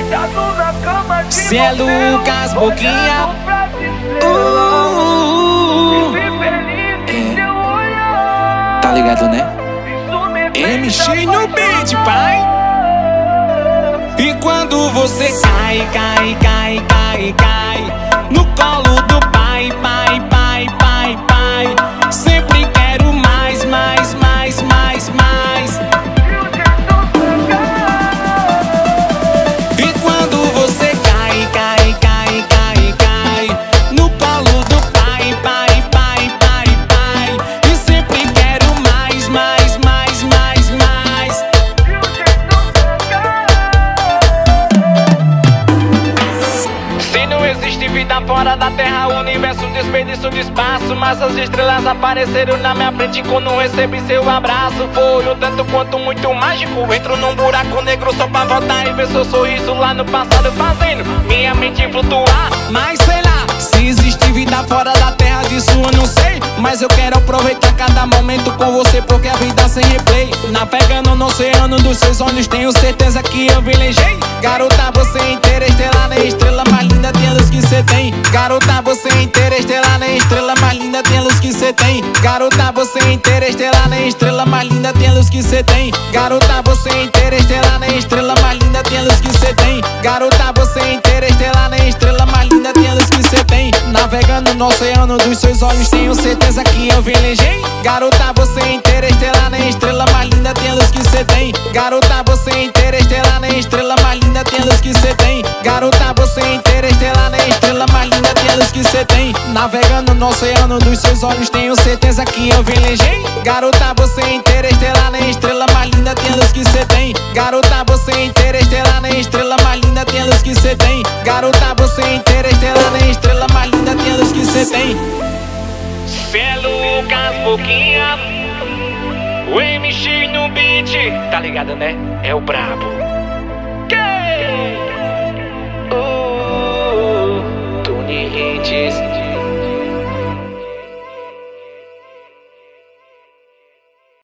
deitado na cama de Cê é Lucas Boquinha. Tá ligado, né? MX no beat, pai. E quando você cai, cai, cai, cai, cai no colo do pai, pai, pai, pai, pai, sempre quero mais, mais, mais, mais, mais. E quando você cai, cai, cai, cai, cai no colo do pai, pai, pai, pai, pai, e sempre quero mais, mais, mais, mais, mais. Se não existe vida fora da terra, o universo desperdício de espaço, mas as estrelas apareceram na minha frente quando recebi seu abraço. Foi um tanto quanto muito mágico. Entro num buraco negro só pra voltar e ver seu sorriso lá no passado, fazendo minha mente flutuar. Mas sei lá, se existe vida fora da terra, disso eu não sei, mas eu quero aproveitar cada momento com você, porque a vida sem replay. Navegando no oceano dos seus olhos, tenho certeza que eu velejei. Garota, você inteira, estrela nem estrela mais linda, tem a luz que cê tem. Garota, você inteira, estrela nem estrela mais linda, tem a luz que cê tem. Garota, você inteira, estrela nem estrela mais linda, tem a luz que cê tem. Garota, você inteira, estrela nem estrela mais linda, tem a luz que cê tem. Garota, você inteira, estrela nem estrela mais linda, tem a luz que cê tem. Navegando no oceano dos seus olhos, tenho certeza que eu velejei. Garota, você inteira, estrela nem estrela mais linda, tem a luz que cê tem. Garota, você inteira, estrela nem estrela mais linda, tem a luz que cê tem. Garota, você inteira, estrela nem estrela mais linda, tem a luz que cê tem. Navegando no oceano dos seus olhos, tenho certeza que eu velejei. Garota, você inteira, estrela nem estrela mais linda, tem a luz que cê tem. Garota, você inteira, estrela nem estrela mais linda, tem a luz que cê tem. Garota, você inteira, estrela nem estrela mais linda, tem a luz que cê tem. Cê é Lucas Boquinha, o MX no beat, tá ligado, né? É o brabo.